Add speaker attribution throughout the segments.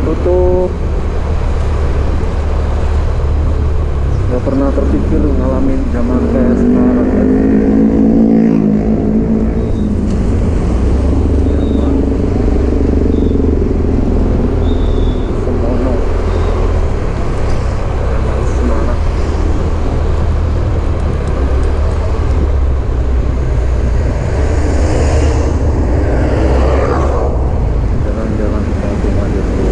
Speaker 1: tutup. Gak pernah terpikir ngalamin zaman kayak sekarang ya. Semono. Emang semangat. Jalan-jalan di kampung aja tuh.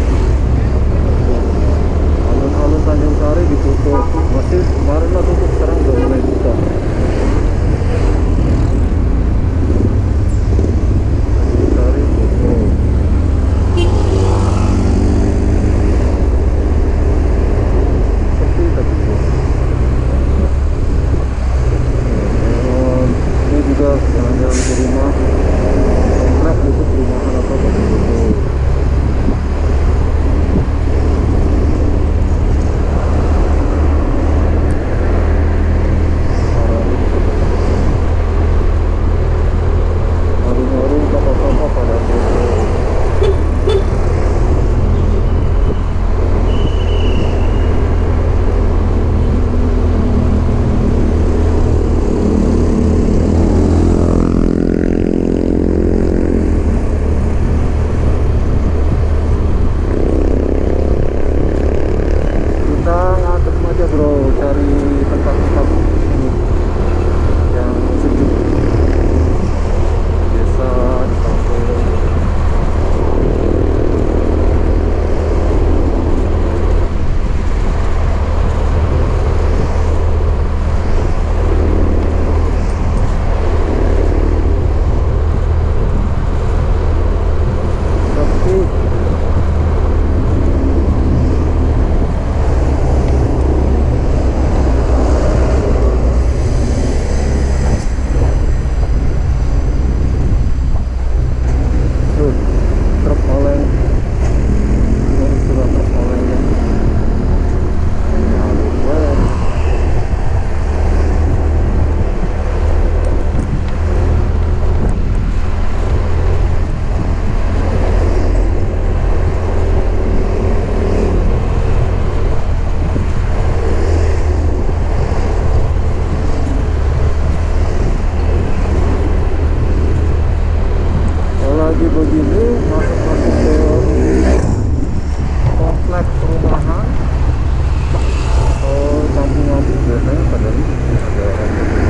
Speaker 1: Alun-alun Tanjung Sari ditutup. Masih kemarin lah tutup, sekarang udah mulai buka. Tanjung Sari tutup. Sepi tapi tuh. Ini juga jalan-jalan ke rumah. Komplek tutup, rumahan apa tutup. Warung-warung, toko-toko pada tutup. Kita ngadem aja bro, cari tempat-tempat yang sejuk. Desa, di kampung. Sepi. Tuh, truk oleng. Ini sudah truk olengnya. Ini halus banget. Kalau lagi begini masuk-masuk ke komplek perumahan atau kampung-kampung biasanya pada ada orang gitu.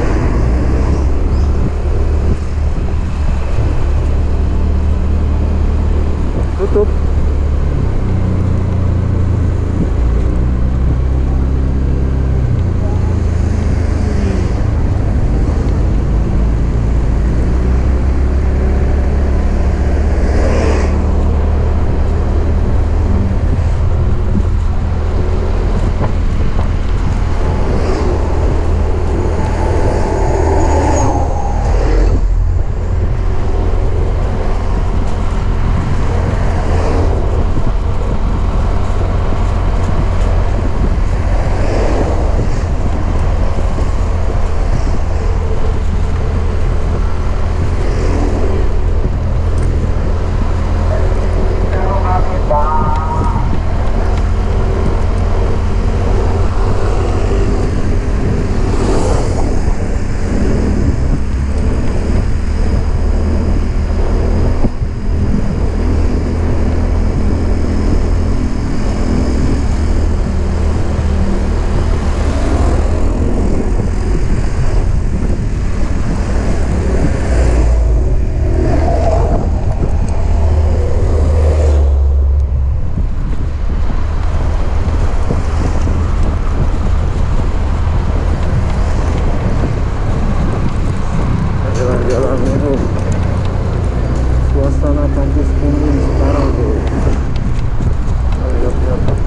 Speaker 1: Tutup. Jalan-jalan itu suasana kampus Kumbin sekarang tuh. Lihat-lihat.